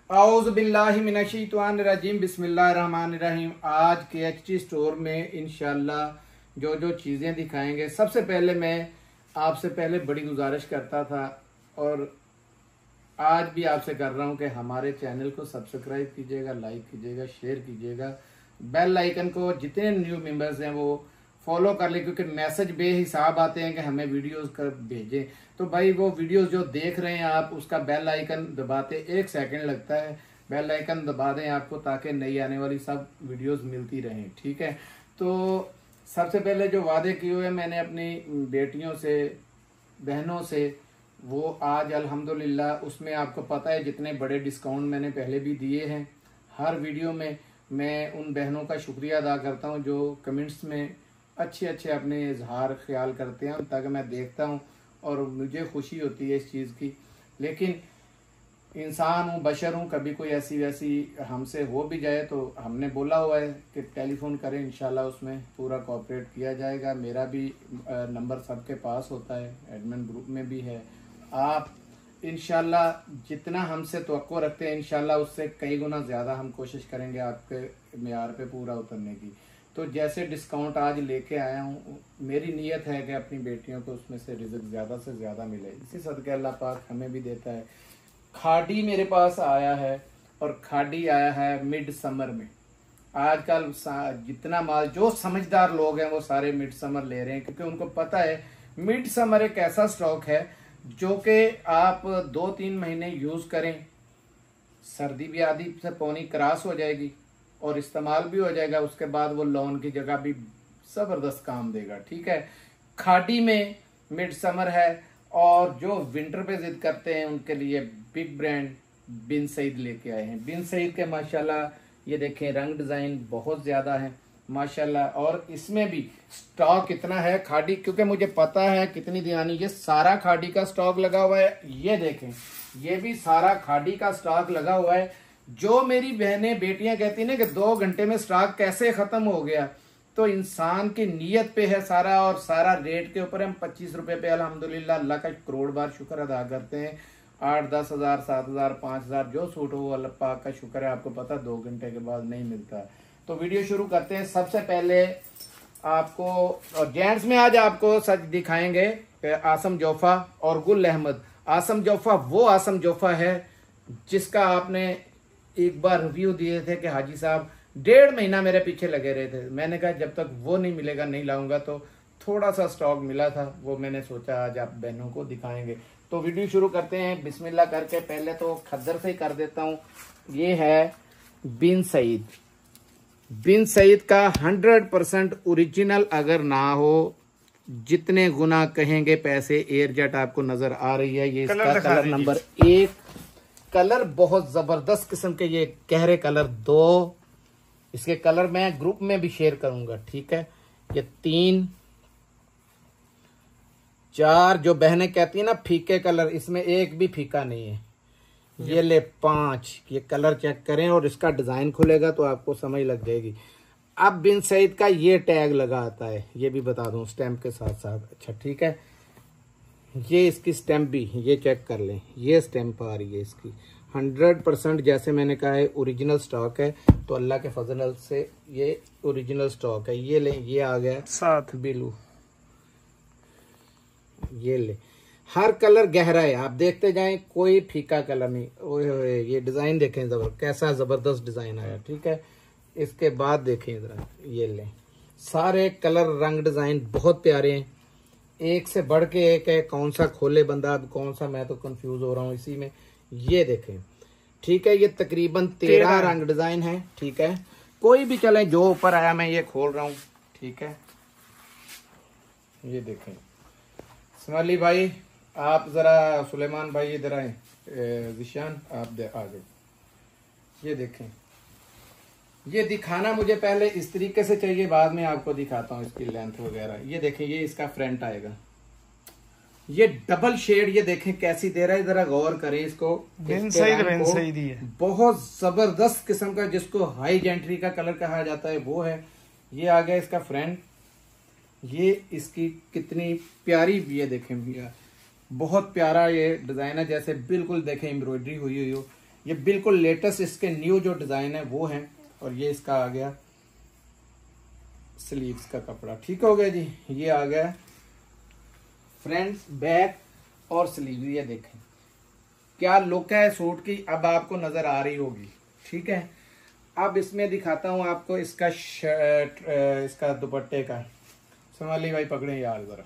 औज़ु बिल्लाहि मिनश्शैतानिर्रजीम बिस्मिल्लाहिर्रहमानिर्रहीम। आज KHG स्टोर में इंशाल्लाह जो जो चीज़ें दिखाएंगे, सबसे पहले मैं आपसे पहले बड़ी गुजारिश करता था और आज भी आपसे कर रहा हूं कि हमारे चैनल को सब्सक्राइब कीजिएगा, लाइक कीजिएगा, शेयर कीजिएगा, बेल आइकन को जितने न्यू मेंबर्स हैं वो फॉलो कर ले, क्योंकि मैसेज बेहिसाब आते हैं कि हमें वीडियोस कर भेजें। तो भाई वो वीडियोस जो देख रहे हैं आप, उसका बेल आइकन दबाते 1 सेकंड लगता है, बेल आइकन दबा दें आपको, ताकि नई आने वाली सब वीडियोस मिलती रहें। ठीक है, तो सबसे पहले जो वादे किए हुए मैंने अपनी बेटियों से, बहनों से, वो आज अल्हम्दुलिल्लाह, उसमें आपको पता है जितने बड़े डिस्काउंट मैंने पहले भी दिए हैं। हर वीडियो में मैं उन बहनों का शुक्रिया अदा करता हूं जो कमेंट्स में अच्छे अच्छे अपने इजहार ख्याल करते हैं, ताकि मैं देखता हूं और मुझे खुशी होती है इस चीज़ की। लेकिन इंसान हूँ, बशर हूँ, कभी कोई ऐसी वैसी हमसे हो भी जाए तो हमने बोला हुआ है कि टेलीफोन करें, इंशाल्लाह उसमें पूरा कोऑपरेट किया जाएगा। मेरा भी नंबर सबके पास होता है, एडमिन ग्रुप में भी है। आप इंशाल्लाह जितना हमसे तवक्को रखते हैं, इंशाल्लाह उससे कई गुना ज़्यादा हम कोशिश करेंगे आपके मेयार पे पूरा उतरने की। तो जैसे डिस्काउंट आज लेके आया हूँ, मेरी नीयत है कि अपनी बेटियों को उसमें से रिज़्क ज़्यादा से ज़्यादा मिले, इसी सदके अल्लाह पाक हमें भी देता है। खाड़ी मेरे पास आया है और खाड़ी आया है मिड समर में। आजकल जितना माल, जो समझदार लोग हैं वो सारे मिड समर ले रहे हैं, क्योंकि उनको पता है मिड समर एक ऐसा स्टॉक है जो कि आप 2-3 महीने यूज करें, सर्दी भी आधी से पौनी क्रॉस हो जाएगी और इस्तेमाल भी हो जाएगा, उसके बाद वो लोन की जगह भी जबरदस्त काम देगा। ठीक है, खाड़ी में मिड समर है। और जो विंटर पे जिद करते हैं उनके लिए बिग ब्रांड बिन सईद लेके आए हैं। बिन सईद के माशाल्लाह ये देखें, रंग डिजाइन बहुत ज्यादा है माशाल्लाह, और इसमें भी स्टॉक इतना है खाड़ी, क्योंकि मुझे पता है कितनी दीवानी, ये सारा खाड़ी का स्टॉक लगा हुआ है। ये देखें, ये भी सारा खाड़ी का स्टॉक लगा हुआ है। जो मेरी बहनें बेटियां कहती ना कि 2 घंटे में स्टॉक कैसे खत्म हो गया, तो इंसान की नीयत पे है सारा, और सारा रेट के ऊपर हम 25 रुपए पे अल्हम्दुलिल्लाह अल्लाह का करोड़ बार शुक्र अदा करते हैं। 8-10 हज़ार, 7 हज़ार, 5 हज़ार जो सूट हो अल्लाह पाक का शुक्र है। आपको पता 2 घंटे के बाद नहीं मिलता। तो वीडियो शुरू करते हैं। सबसे पहले आपको, और जेंट्स में आज आपको सच दिखाएंगे आसम जोफा और गुल अहमद। आसम जोफा वो आसम जोफा है जिसका आपने एक बार रिव्यू दिए थे कि हाजी साहब 1.5 महीना मेरे पीछे लगे रहे थे। मैंने कहा जब तक वो नहीं मिलेगा नहीं लाऊंगा। तो थोड़ा सा स्टॉक मिला था, वो मैंने सोचा आज आप बहनों को दिखाएंगे। तो वीडियो शुरू करते हैं बिस्मिल्लाह करके। पहले तो खद्दर से ही कर देता हूँ। ये है बिन सईद। बिन सईद का 100% ओरिजिनल अगर ना हो, जितने गुना कहेंगे पैसे। एयरजेट आपको नजर आ रही है, ये इसका कलर नंबर 1। कलर बहुत जबरदस्त किस्म के, ये गहरे कलर 2, इसके कलर मैं ग्रुप में भी शेयर करूंगा। ठीक है, ये 3, 4 जो बहनें कहती है ना फीके कलर, इसमें एक भी फीका नहीं है। ये ले 5, ये कलर चेक करें और इसका डिजाइन खुलेगा तो आपको समझ लग जाएगी। अब बिन सईद का ये टैग लगा आता है, ये भी बता दूं स्टैंप के साथ साथ। अच्छा ठीक है, ये इसकी स्टैंप भी ये चेक कर लें, ये स्टैंप आ रही है इसकी। 100% जैसे मैंने कहा है ओरिजिनल स्टॉक है, तो अल्लाह के फजल से ये ओरिजिनल स्टॉक है। ये ले, ये आ गया साथ बिलू, ये ले। हर कलर गहरा है, आप देखते जाएं, कोई फीका कलर नहीं। ओए ये डिजाइन देखें, कैसा जबरदस्त डिजाइन आया। ठीक है, इसके बाद देखें इधर, ये ले, सारे कलर रंग डिजाइन बहुत प्यारे हैं, एक से बढ़ के एक है। कौन सा खोले बंदा, अब कौन सा, मैं तो कंफ्यूज हो रहा हूँ इसी में। ये देखें, ठीक है, ये तकरीबन 13 रंग डिजाइन है। ठीक है, कोई भी चले, जो ऊपर आया मैं ये खोल रहा हूँ। ठीक है, ये देखें। स्माइली भाई आप जरा, सुलेमान भाई इधर आए, जिशान आप आ गए। ये देखें, ये दिखाना मुझे पहले इस तरीके से चाहिए, बाद में आपको दिखाता हूँ इसकी लेंथ वगैरह। ये देखें, ये इसका फ्रंट आएगा, ये डबल शेड, ये देखें कैसी दे रहा है, जरा गौर करें इसको। बहुत जबरदस्त किस्म का, जिसको हाई जेंट्री का कलर कहा जाता है वो है। ये आ गया इसका फ्रंट, ये इसकी कितनी प्यारी, ये देखें भैया बहुत प्यारा ये डिजाइन है, जैसे बिल्कुल देखें एम्ब्रॉयडरी हुई हो। ये बिल्कुल लेटेस्ट इसके न्यू जो डिजाइन है वो है। और ये इसका आ गया स्लीव्स का कपड़ा। ठीक हो गया जी। ये आ गया फ्रंट बैक और स्लीव। ये देखें क्या लुक है सूट की, अब आपको नजर आ रही होगी। ठीक है, अब इसमें दिखाता हूं आपको इसका शर्ट, इसका दुपट्टे का। सोनाली भाई पकड़े यार जरा।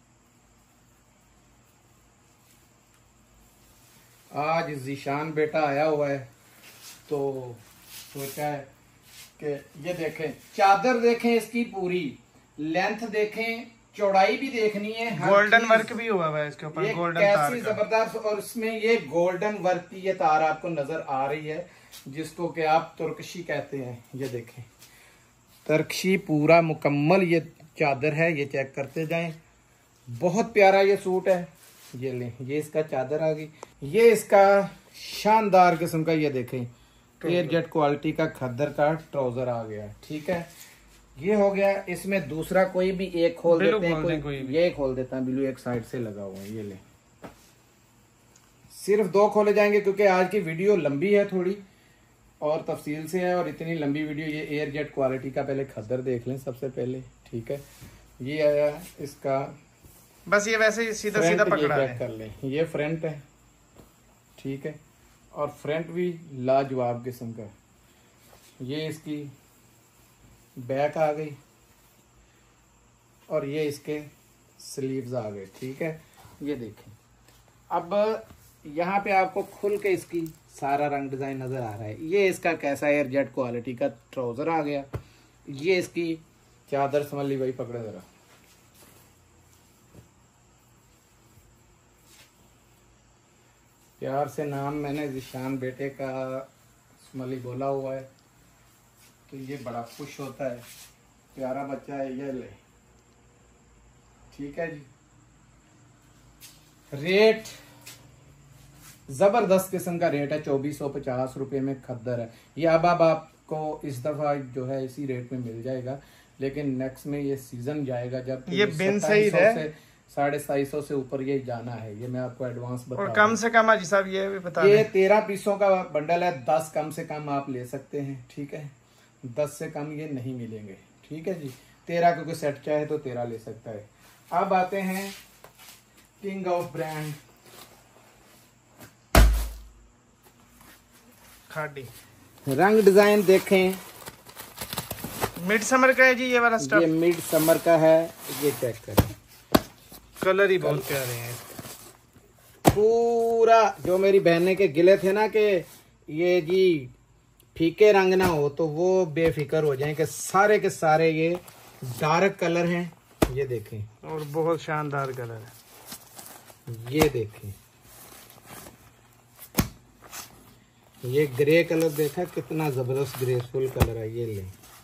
आज जीशान बेटा आया हुआ है तो सोचा है कि ये देखें, चादर देखें इसकी पूरी लेंथ देखें, चौड़ाई भी देखनी है, गोल्डन वर्क भी हुआ है इसके ऊपर, गोल्डन तार का जबरदस्त। और इसमें ये गोल्डन वर्क की ये तार आपको नजर आ रही है, जिसको कि आप तुर्कशी कहते हैं। ये देखें तुर्कशी पूरा मुकम्मल ये चादर है, ये चेक करते जाएं। बहुत प्यारा ये सूट है। ये लें, ये इसका चादर आ गई। ये इसका शानदार किस्म का ये देखें एयरजेट क्वालिटी का खद्दर का ट्राउजर आ गया। ठीक है, ये हो गया। इसमें दूसरा कोई भी एक खोल देते हैं, कोई ये खोल देता है बिल्लू, एक साइड से लगा हुआ है। ये ले, सिर्फ 2 खोले जाएंगे क्योंकि आज की वीडियो लंबी है थोड़ी और तफसील से है, और इतनी लंबी वीडियो। ये एयरजेट क्वालिटी का पहले खद्दर देख लें सबसे पहले। ठीक है, ये आया इसका, बस ये वैसे ही सीधा सीधा पकड़ा है। कर लें, ये फ्रंट है। ठीक है, और फ्रंट भी लाजवाब किस्म का। ये इसकी बैक आ गई और ये इसके स्लीव्स आ गए। ठीक है, ये देखें। अब यहाँ पे आपको खुल के इसकी सारा रंग डिजाइन नजर आ रहा है। ये इसका कैसा एयरजेट क्वालिटी का ट्राउजर आ गया। ये इसकी चादर, समझ भाई पकड़े जरा। प्यार से नाम मैंने जिशान बेटे का स्मली बोला हुआ है तो ये बड़ा खुश होता है, प्यारा बच्चा है। ये ले, ठीक है जी। रेट जबरदस्त किस्म का रेट है, 2450 रुपये में खद्दर है। ये अब आपको इस दफा जो है इसी रेट में मिल जाएगा, लेकिन नेक्स्ट में ये सीजन जाएगा जब ये बिन सही है 250 से ऊपर ये जाना है। ये मैं आपको एडवांस बता और कम से कम हाजी साहब ये भी बता ये 13 पीसों का बंडल है, 10 कम से कम आप ले सकते हैं। ठीक है, 10 से कम ये नहीं मिलेंगे। ठीक है जी, 13 क्योंकि सेट चाहे तो 13 ले सकता है। अब आते हैं किंग ऑफ ब्रांड खाड़ी। रंग डिजाइन देखें, मिड समर का है जी ये वाला स्टफ। ये मिड समर का है। ये चेक करें, कलर ही बहुत प्यारे हैं। पूरा जो मेरी बहने के गिले थे ना कि ये जी फीके रंग ना हो, तो वो बेफिक्र हो जाएं कि सारे के सारे ये डार्क कलर हैं। ये देखें, और बहुत शानदार कलर है। ये देखें, ये ग्रे कलर देखा कितना जबरदस्त ग्रेसफुल कलर है। ये ले,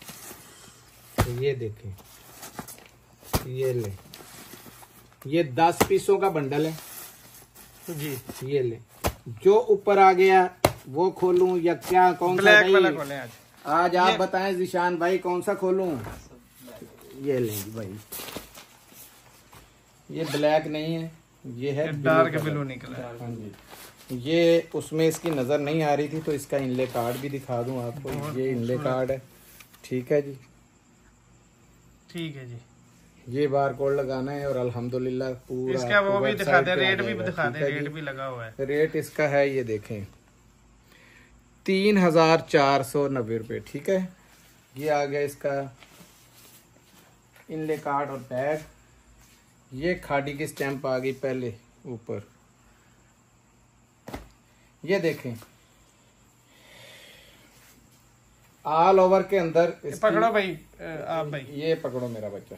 ये देखें, ये ले, ये 10 पीसों का बंडल है जी। ये ले, जो ऊपर आ गया वो खोलूं या क्या, कौन सा ब्लैक वाला खोलें आज आप बताएं जिशान भाई कौन सा खोलूं? ये लेंगे भाई, ये ब्लैक नहीं है, ये है डार्क ब्लू निकला। हाँ जी, ये उसमें इसकी नजर नहीं आ रही थी तो इसका इनले कार्ड भी दिखा दूं आपको। ये इनले कार्ड है। ठीक है जी, ठीक है जी। ये बार कोड लगाना है और अल्हम्दुलिल्लाह पूरा इसका वो भी दिखा दे, रेट भी दिखा दे। रेट भी लगा हुआ है। रेट इसका है, ये देखें 3490 रुपये। ठीक है, ये आ गया इसका इनले कार्ड और टैग। ये खाड़ी की स्टैंप आ गई पहले ऊपर। ये देखें ऑल ओवर के अंदर पकड़ो भाई, आप भाई ये पकड़ो मेरा बच्चा।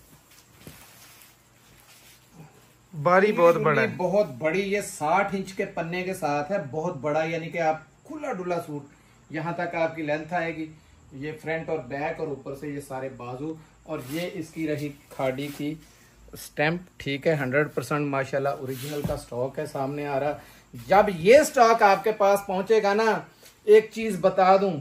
बारी बहुत बड़ा है, बहुत बड़ी। ये 60 इंच के पन्ने के साथ है, बहुत बड़ा, यानी कि आप खुला डुला सूट यहाँ तक आपकी लेंथ आएगी। ये फ्रंट और बैक और ऊपर से ये सारे बाजू, और ये इसकी रही खाड़ी की स्टैंप। ठीक है, 100% माशाल्लाह ओरिजिनल का स्टॉक है, सामने आ रहा। जब ये स्टॉक आपके पास पहुंचेगा ना, एक चीज बता दूं,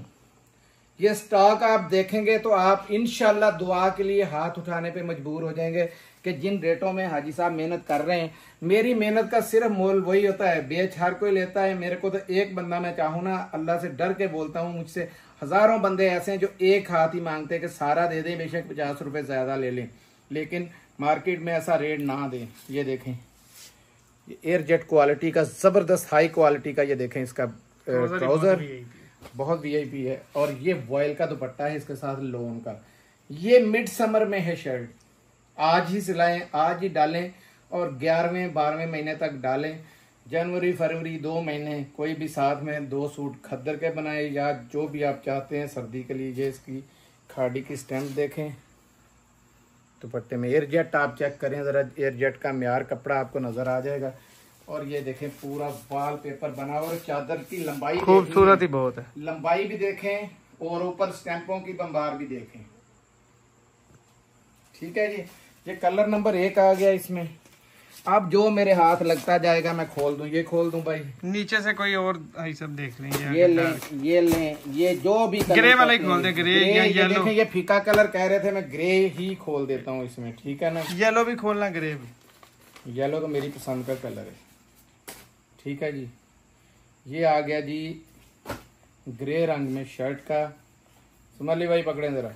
ये स्टॉक आप देखेंगे तो आप इंशाल्लाह दुआ के लिए हाथ उठाने पे मजबूर हो जाएंगे कि जिन रेटों में हाजी साहब मेहनत कर रहे हैं, मेरी मेहनत का सिर्फ मोल वही होता है, बेच हर कोई लेता है। मेरे को तो एक बंदा, मैं चाहूँ ना, अल्लाह से डर के बोलता हूँ, मुझसे हजारों बंदे ऐसे हैं जो एक हाथ ही मांगते हैं कि सारा दे दें, बेशक 50 रुपए ज्यादा ले लें, लेकिन मार्केट में ऐसा रेट ना दें। ये देखें, ये एयरजेट क्वालिटी का जबरदस्त हाई क्वालिटी का, ये देखें इसका ट्राउजर बहुत वीआईपी है। और ये वॉयल का दुपट्टा है इसके साथ लोन का। ये मिड समर में है शर्ट, आज ही सिलाएं, आज ही डालें और 11वें 12वें महीने तक डालें। जनवरी फरवरी 2 महीने कोई भी साथ में 2 सूट खद्दर के बनाए या जो भी आप चाहते हैं सर्दी के लिए। ये इसकी खाड़ी की स्टैम्प देखें, दुपट्टे में एयरजेट आप चेक करें जरा, एयरजेट का म्यार कपड़ा आपको नजर आ जाएगा। और ये देखें पूरा वॉल पेपर बना और चादर की लंबाई खूबसूरत ही बहुत है, लंबाई भी देखें और ऊपर स्टैंपों की बंबार भी देखें। ठीक है जी, ये कलर नंबर 1 आ गया इसमें। अब जो मेरे हाथ लगता जाएगा मैं खोल दूं, ये खोल दूं भाई, नीचे से कोई और सब देख लें। ये लें, ये लें, ये जो भी ग्रे वाला ही खोल दे, ग्रे या येलो। देखें ये फीका कलर कह रहे थे, मैं ग्रे ही खोल देता हूँ इसमें, ठीक है ना। येलो भी खोलना, ग्रे भी। येलो तो मेरी पसंद का कलर है, ठीक है जी। ये आ गया जी ग्रे रंग में शर्ट का। सुमाली भाई पकड़े जरा,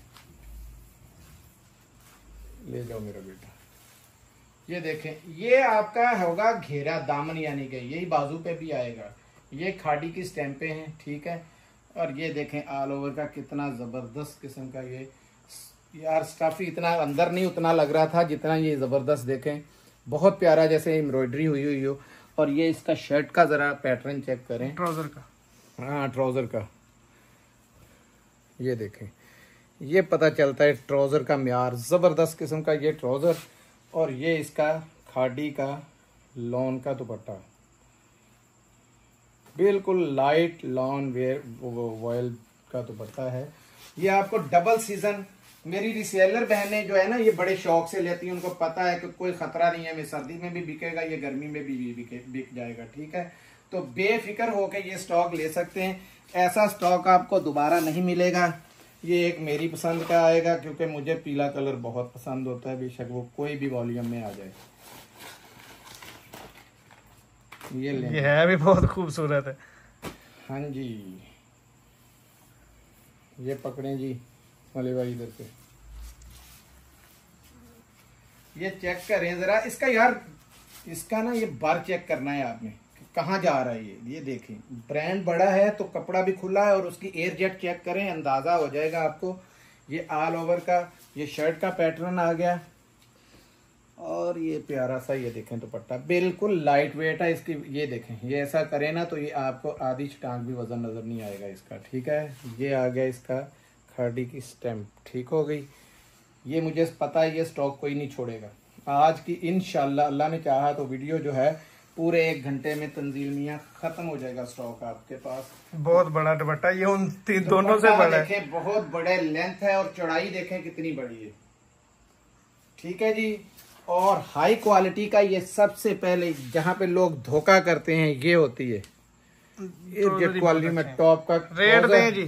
ले जाओ मेरा बेटा। ये देखें, ये आपका होगा घेरा दामन, यानी कि यही बाजू पे भी आएगा। ये खाड़ी की स्टैंपें हैं, ठीक है। और ये देखें ऑल ओवर का कितना जबरदस्त किस्म का ये यार स्टफ, इतना अंदर नहीं उतना लग रहा था जितना ये जबरदस्त। देखें बहुत प्यारा, जैसे एम्ब्रॉयडरी हुई हो। और ये इसका शर्ट का जरा पैटर्न चेक करें, ट्राउजर का। हाँ ट्राउजर का, ये देखें, ये पता चलता है ट्राउजर का म्यार, जबरदस्त किस्म का ये ट्राउजर। और ये इसका खाड़ी का लॉन का दुपट्टा, बिल्कुल लाइट लॉन वेयर वॉयल का दुपट्टा है। ये आपको डबल सीजन, मेरी रिसेलर बहनें जो है ना, ये बड़े शौक से लेती हैं, उनको पता है कि कोई खतरा नहीं है, मैं सर्दी में भी बिकेगा, ये गर्मी में भी बिक जाएगा, ठीक है। तो बेफिक्र होकर ये स्टॉक ले सकते हैं, ऐसा स्टॉक आपको दोबारा नहीं मिलेगा। ये एक मेरी पसंद का आएगा क्योंकि मुझे पीला कलर बहुत पसंद होता है, बेशक वो कोई भी वॉल्यूम में आ जाए। ये है भी बहुत खूबसूरत है। हाँ जी, ये पकड़े जी वाले भाई इधर से, ये चेक करें जरा इसका यार, इसका ना ये बार चेक करना है आपने कहाँ जा रहा है ये देखें, ब्रांड बड़ा है तो कपड़ा भी खुला है। और उसकी एयरजेट चेक करें, अंदाजा हो जाएगा आपको। ये ऑल ओवर का ये शर्ट का पैटर्न आ गया। और ये प्यारा सा ये देखें दुपट्टा, बिल्कुल लाइट वेट है इसकी। ये देखें, ये ऐसा करें ना तो ये आपको आधी टांग भी वजन नजर नहीं आएगा इसका, ठीक है। ये आ गया इसका खाड़ी की स्टैम्प, ठीक हो गई। ये मुझे पता है ये स्टॉक कोई नहीं छोड़ेगा आज की, इंशाल्लाह अल्लाह ने चाहा तो वीडियो जो है पूरे 1 घंटे में तंजील मियां खत्म हो जाएगा स्टॉक आपके पास। बहुत बड़ा दुपट्टा, ये उन दोनों से बड़ा है। देखें बहुत बड़े लेंथ है और चौड़ाई देखें कितनी बड़ी है, ठीक है जी। और हाई क्वालिटी का ये सबसे पहले जहां पे लोग धोखा करते हैं ये होती है क्वालिटी में टॉप का। रेट दें जी,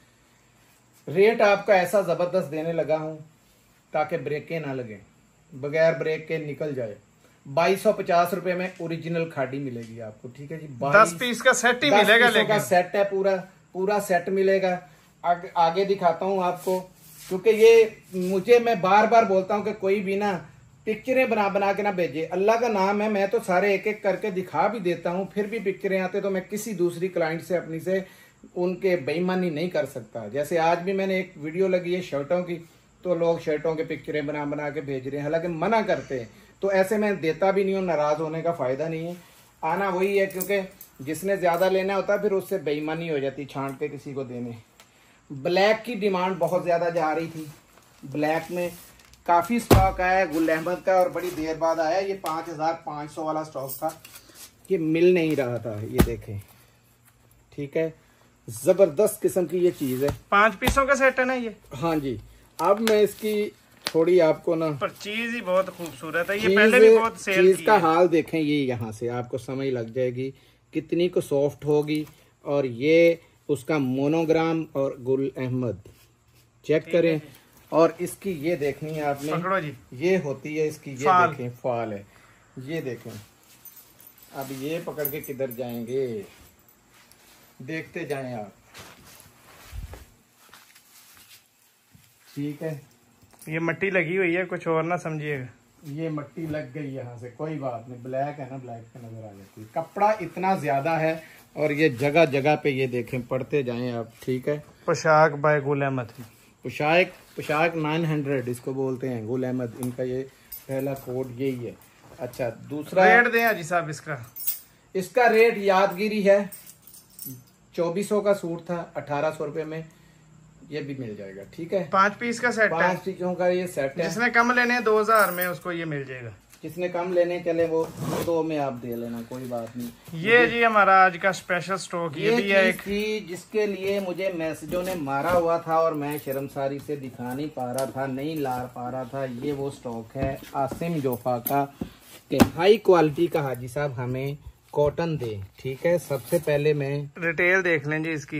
रेट आपका ऐसा जबरदस्त देने लगा हूं ताकि ब्रेकें ना लगे, बगैर ब्रेक के निकल जाए। 2250 रुपए में ओरिजिनल खाड़ी मिलेगी आपको, ठीक है जी। 10 पीस का सेट ही मिलेगा, लेकिन सेट है, पूरा सेट मिलेगा। आगे दिखाता हूं आपको, क्योंकि ये मुझे मैं बार बार बोलता हूं कि कोई भी ना पिक्चरें बना के ना भेजे। अल्लाह का नाम है, मैं तो सारे एक एक करके दिखा भी देता हूं, फिर भी पिक्चरें आते तो मैं किसी दूसरी क्लाइंट से अपनी से उनके बेईमानी नहीं कर सकता। जैसे आज भी मैंने एक वीडियो लगी है शर्टों की, तो लोग शर्टों के पिक्चरें बना के भेज रहे हैं, हालांकि मना करते हैं। तो ऐसे मैं देता भी नहीं हूँ, नाराज होने का फायदा नहीं है। आना वही है, क्योंकि जिसने ज्यादा लेना होता है फिर उससे बेईमानी हो जाती छांट के किसी को देने। ब्लैक की डिमांड बहुत ज्यादा जा रही थी, ब्लैक में काफी स्टॉक आया गुल अहमद का, और बड़ी देर बाद आया। ये 5500 वाला स्टॉक था, ये मिल नहीं रहा था। ये देखें, ठीक है, जबरदस्त किस्म की ये चीज है। 5 पीसों का सेट है ना ये? हाँ जी। अब मैं इसकी थोड़ी आपको ना, पर चीज ही बहुत खूबसूरत है। ये पहले भी बहुत सेल चीज का हाल देखें, ये यहाँ से आपको समझ लग जाएगी कितनी को सॉफ्ट होगी। और ये उसका मोनोग्राम और गुल अहमद चेक करें। और इसकी ये देखनी है आपने, पकड़ो जी, ये होती है इसकी, ये देखें फाल है, ये देखें। अब ये पकड़ के किधर जाएंगे, देखते जाएं आप। ठीक है, ये मट्टी लगी हुई है, कुछ और ना समझिएगा। ये मट्टी लग गई यहाँ से, कोई बात नहीं, ब्लैक है ना, ब्लैक पे नजर आ जाती है। कपड़ा इतना ज्यादा है और ये जगह जगह पे ये देखें, पढ़ते जाएं आप। ठीक है, पोशाक बाय गुल अहमद, पोशाक 900 इसको बोलते हैं, गुल अहमद इनका ये पहला कोड यही है। अच्छा, दूसरा रेट दें हाजी साहब इसका रेट यादगिरी है, 2400 का सूट था, 1800 रुपए में ये भी मिल जाएगा। ठीक है, 5 पीस का सेट है, 5 पीसों का ये सेट है। जिसने कम लेने 2000 में उसको ये मिल जाएगा, जिसने कम लेने चले वो 2 में आप दे लेना, कोई बात नहीं। ये जी हमारा आज का स्पेशल स्टॉक ये भी है एक थी जिसके लिए मुझे मैसेजों ने मारा हुआ था और मैं शर्मसारी से दिखा नहीं पा रहा था, नहीं ला पा रहा था। ये वो स्टॉक है आसिम जोफा का, हाई क्वालिटी का हाजी साहब हमें कॉटन दे। ठीक है, सबसे पहले मैं रिटेल देख लें जी, इसकी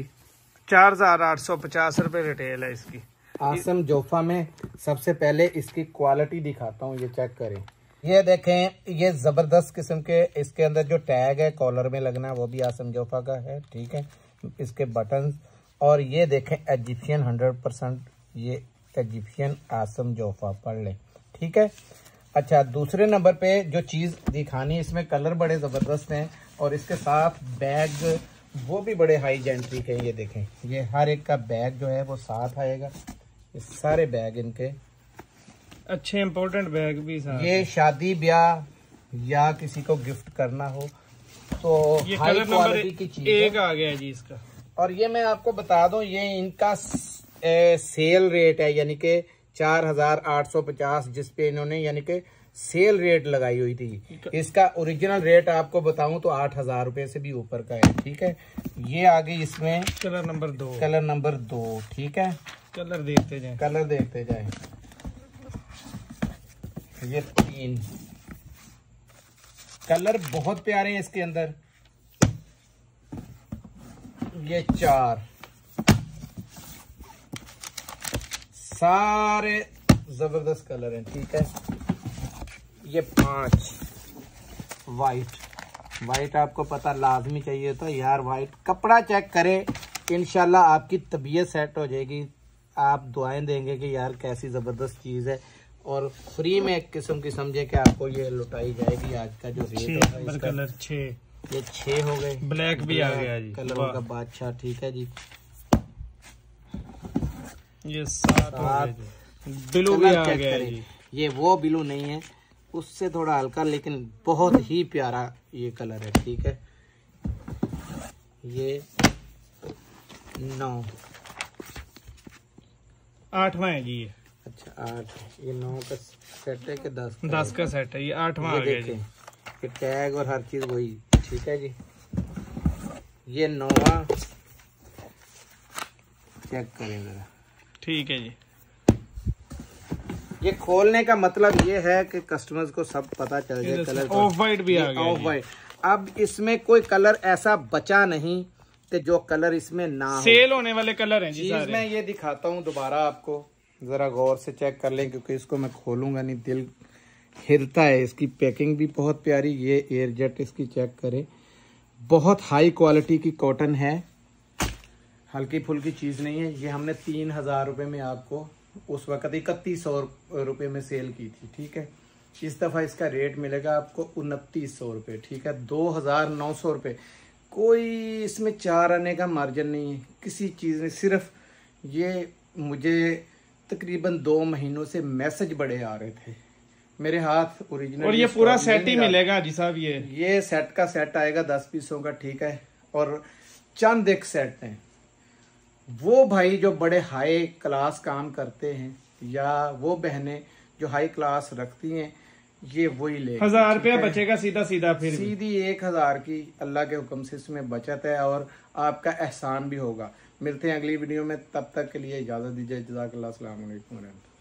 4850 रुपए रिटेल है इसकी आसिम जोफा में। सबसे पहले इसकी क्वालिटी दिखाता हूँ, ये चेक करें, ये देखें, ये जबरदस्त किस्म के, इसके अंदर जो टैग है कॉलर में लगना वो भी आसिम जोफा का है। ठीक है, इसके बटन, और ये देखें इजिप्शियन 100%, ये इजिप्शियन आसिम जोफा, पढ़ लें। ठीक है, अच्छा, दूसरे नंबर पे जो चीज़ दिखानी, इसमें कलर बड़े ज़बरदस्त हैं और इसके साथ बैग वो भी बड़े हाई जेंट्रिक हैं। ये देखें, ये हर एक का बैग जो है वो साथ आएगा, ये सारे बैग इनके अच्छे इम्पोर्टेंट बैग भी साथ। ये शादी ब्याह या किसी को गिफ्ट करना हो तो ये हाई कलर क्वालिटी की चीज एक है। आ गया जी इसका। और ये मैं आपको बता दूं, ये इनका सेल रेट है, यानी कि 4850, जिसपे इन्होंने यानी कि सेल रेट लगाई हुई थी। इसका ओरिजिनल रेट आपको बताऊं तो 8000 रुपए से भी ऊपर का है। ठीक है, ये आ गई इसमें कलर नंबर 2। ठीक है, कलर देखते जाएं। ये 3 कलर बहुत प्यारे हैं इसके अंदर, ये 4 सारे जबरदस्त कलर हैं। ठीक है, ये 5 वाइट आपको पता लाजमी चाहिए होता है यार, वाइट कपड़ा चेक करें, इंशाल्लाह आपकी तबीयत सेट हो जाएगी, आप दुआएं देंगे कि यार कैसी जबरदस्त चीज है, और फ्री में एक किस्म की समझे कि आपको ये लुटाई जाएगी। आज का जो रेट है कलर 6, ये 6 हो गए, ब्लैक भी आ गया जी, कलरों का बादशाह। ठीक है जी, ये 7 हो गए जी, ब्लू भी आ गया जी। ये वो ब्लू नहीं है, उससे थोड़ा हल्का, लेकिन बहुत ही प्यारा ये कलर है। ठीक है, ये 9 8वां है जी ये। अच्छा 8, ये 9 का सेट है कि 10 का सेट है, ये 8वां आ गया जी। ये टैग और हर चीज वही। ठीक है जी, ये 9वां चेक करें जरा। ठीक है जी, ये खोलने का मतलब ये है कि कस्टमर्स को सब पता चल जाए। कलर ऑफ वाइट भी आ गया, ऑफ वाइट। अब इसमें कोई कलर ऐसा बचा नहीं कि जो कलर इसमें ना हो, सेल होने वाले कलर हैं जी चीज सारे। मैं ये दिखाता हूँ दोबारा आपको, जरा गौर से चेक कर लें, क्योंकि इसको मैं खोलूंगा नहीं, दिल हिलता है। इसकी पैकिंग भी बहुत प्यारी, ये एयर जेट इसकी चेक करें, बहुत हाई क्वालिटी की कॉटन है, हल्की फुल्की चीज नहीं है। ये हमने 3000 रुपए में आपको उस वक्त 3100 रुपए में सेल की थी। ठीक है, इस दफा इसका रेट मिलेगा आपको 2900 रुपए। ठीक है, 2900 रुपए, कोई इसमें 4 आने का मार्जिन नहीं है किसी चीज में। सिर्फ ये मुझे तकरीबन 2 महीनों से मैसेज बड़े आ रहे थे मेरे हाथ ओरिजिनल, और ये पूरा सेट ही मिलेगा जी साहब। ये सेट का सेट आएगा 10 पीसों का। ठीक है, और चंद एक सेट हैं, वो भाई जो बड़े हाई क्लास काम करते हैं या वो बहनें जो हाई क्लास रखती हैं, ये वही ले 1000 रुपया बचेगा सीधा फिर सीधी 1000 की अल्लाह के हुक्म से इसमें बचत है और आपका एहसान भी होगा। मिलते हैं अगली वीडियो में, तब तक के लिए इजाजत दीजिए। जज़ाकल्लाह, अस्सलाम वालेकुम।